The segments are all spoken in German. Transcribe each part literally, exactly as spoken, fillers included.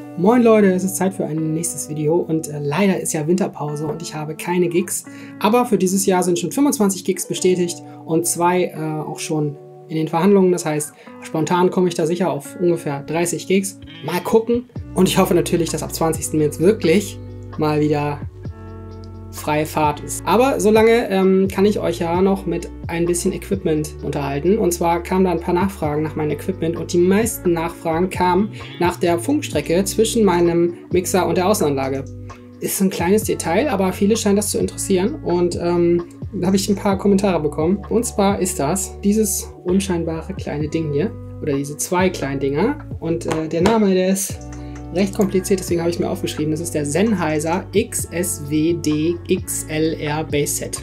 Moin Leute, es ist Zeit für ein nächstes Video und äh, leider ist ja Winterpause und ich habe keine Gigs, aber für dieses Jahr sind schon fünfundzwanzig Gigs bestätigt und zwei äh, auch schon in den Verhandlungen, das heißt, spontan komme ich da sicher auf ungefähr dreißig Gigs. Mal gucken und ich hoffe natürlich, dass ab zwanzigsten März wirklich mal wieder freie Fahrt ist. Aber solange ähm, kann ich euch ja noch mit ein bisschen Equipment unterhalten. Und zwar kamen da ein paar Nachfragen nach meinem Equipment und die meisten Nachfragen kamen nach der Funkstrecke zwischen meinem Mixer und der Außenanlage. Ist ein kleines Detail, aber viele scheinen das zu interessieren und ähm, da habe ich ein paar Kommentare bekommen. Und zwar ist das dieses unscheinbare kleine Ding hier oder diese zwei kleinen Dinger und äh, der Name, der ist recht kompliziert, deswegen habe ich mir aufgeschrieben. Das ist der Sennheiser X S W D X L R Bassset.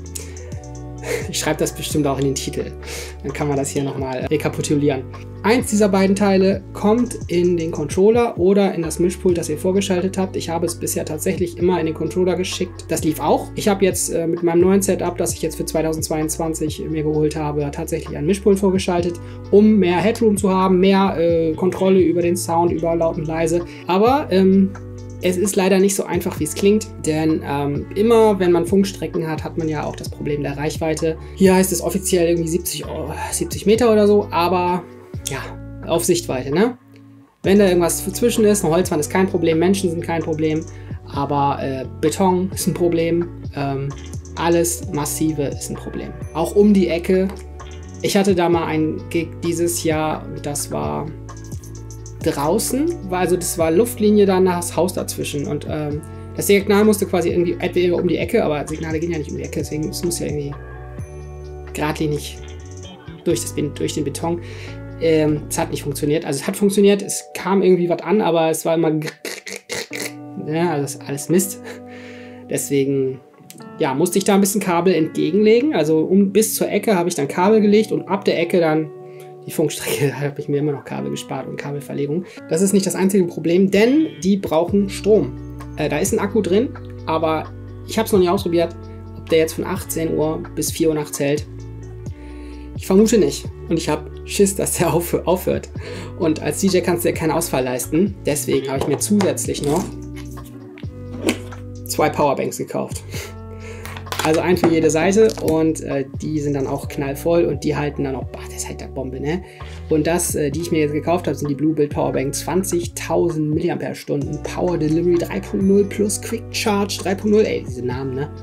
Ich schreibe das bestimmt auch in den Titel. Dann kann man das hier nochmal rekapitulieren. Eins dieser beiden Teile kommt in den Controller oder in das Mischpult, das ihr vorgeschaltet habt. Ich habe es bisher tatsächlich immer in den Controller geschickt. Das lief auch. Ich habe jetzt äh, mit meinem neuen Setup, das ich jetzt für zweitausendzweiundzwanzig mir geholt habe, tatsächlich ein Mischpult vorgeschaltet, um mehr Headroom zu haben, mehr äh, Kontrolle über den Sound, über laut und leise. Aber ähm, es ist leider nicht so einfach, wie es klingt, denn ähm, immer, wenn man Funkstrecken hat, hat man ja auch das Problem der Reichweite. Hier heißt es offiziell irgendwie siebzig Meter oder so, aber ja, auf Sichtweite, ne? Wenn da irgendwas dazwischen ist, eine Holzwand ist kein Problem, Menschen sind kein Problem, aber äh, Beton ist ein Problem, ähm, alles Massive ist ein Problem. Auch um die Ecke. Ich hatte da mal einen Gig dieses Jahr, das war draußen, war, also das war Luftlinie, dann das Haus dazwischen und ähm, das Signal musste quasi irgendwie entweder um die Ecke, aber Signale gehen ja nicht um die Ecke, deswegen es muss ja irgendwie geradlinig durch, das, durch den Beton. Ähm, es hat nicht funktioniert, also es hat funktioniert, es kam irgendwie was an, aber es war immer ja, also das ist alles Mist. Deswegen ja, musste ich da ein bisschen Kabel entgegenlegen, also um, bis zur Ecke habe ich dann Kabel gelegt und ab der Ecke dann die Funkstrecke, da habe ich mir immer noch Kabel gespart und Kabelverlegung. Das ist nicht das einzige Problem, denn die brauchen Strom. Äh, da ist ein Akku drin, aber ich habe es noch nicht ausprobiert, ob der jetzt von achtzehn Uhr bis vier Uhr nachts hält. Ich vermute nicht. Und ich habe Schiss, dass der auf, aufhört. Und als D J kannst du dir keinen Ausfall leisten. Deswegen habe ich mir zusätzlich noch zwei Powerbanks gekauft. Also ein für jede Seite und äh, die sind dann auch knallvoll und die halten dann auch, boah, das ist halt der Bombe, ne? Und das, äh, die ich mir jetzt gekauft habe, sind die Bluebill Powerbank zwanzigtausend Milliampere-Stunden, Power Delivery drei Punkt null plus Quick Charge drei Punkt null, ey, diese Namen, ne?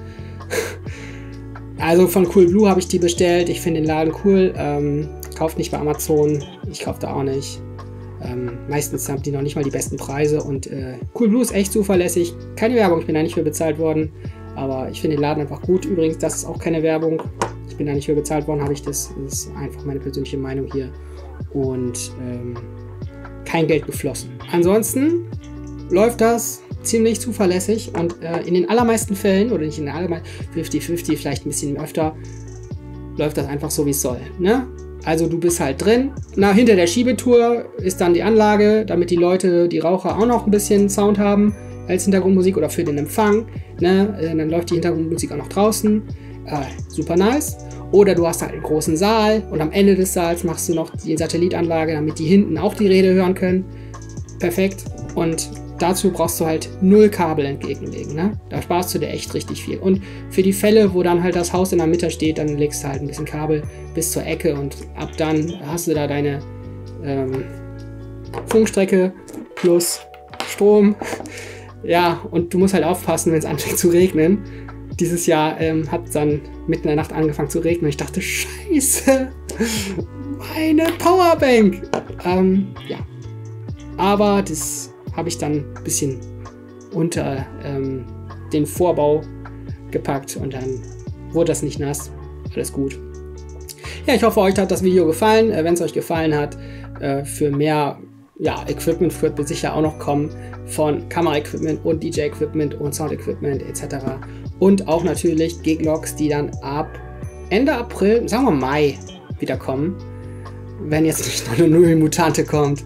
Also von Coolblue habe ich die bestellt, ich finde den Laden cool, ähm, kauft nicht bei Amazon, ich kaufe da auch nicht. Ähm, meistens haben die noch nicht mal die besten Preise und äh, Coolblue ist echt zuverlässig, keine Werbung, ich bin da nicht für bezahlt worden. Aber ich finde den Laden einfach gut. Übrigens, das ist auch keine Werbung. Ich bin da nicht für bezahlt worden, habe ich das. Das ist einfach meine persönliche Meinung hier. Und ähm, kein Geld geflossen. Ansonsten läuft das ziemlich zuverlässig und äh, in den allermeisten Fällen, oder nicht in den allermeisten, fünfzig fünfzig, vielleicht ein bisschen öfter, läuft das einfach so, wie es soll. Ne? Also du bist halt drin. Na, hinter der Schiebetour ist dann die Anlage, damit die Leute, die Raucher auch noch ein bisschen Sound haben als Hintergrundmusik oder für den Empfang. Ne? Dann läuft die Hintergrundmusik auch noch draußen. Äh, super nice. Oder du hast halt einen großen Saal und am Ende des Saals machst du noch die Satellitanlage, damit die hinten auch die Rede hören können. Perfekt. Und dazu brauchst du halt null Kabel entgegenlegen. Ne? Da sparst du dir echt richtig viel. Und für die Fälle, wo dann halt das Haus in der Mitte steht, dann legst du halt ein bisschen Kabel bis zur Ecke und ab dann hast du da deine ähm, Funkstrecke plus Strom. Ja, und du musst halt aufpassen, wenn es anfängt zu regnen. Dieses Jahr ähm, hat es dann mitten in der Nacht angefangen zu regnen. Ich dachte, scheiße, meine Powerbank. Ähm, ja, aber das habe ich dann ein bisschen unter ähm, den Vorbau gepackt und dann wurde das nicht nass. Alles gut. Ja, ich hoffe, euch hat das Video gefallen. Äh, wenn es euch gefallen hat, äh, für mehr ja, Equipment wird sicher auch noch kommen von Kamera-Equipment und D J-Equipment und Sound-Equipment et cetera. Und auch natürlich Giglogs, die dann ab Ende April, sagen wir Mai, wieder kommen. Wenn jetzt nicht noch eine Null-Mutante kommt.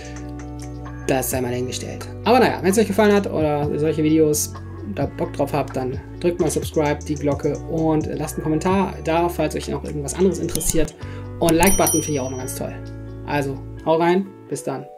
Das sei mal dahingestellt. Aber naja, wenn es euch gefallen hat oder solche Videos da Bock drauf habt, dann drückt mal Subscribe, die Glocke und lasst einen Kommentar da, falls euch noch irgendwas anderes interessiert. Und Like-Button finde ich auch noch ganz toll. Also, hau rein, bis dann.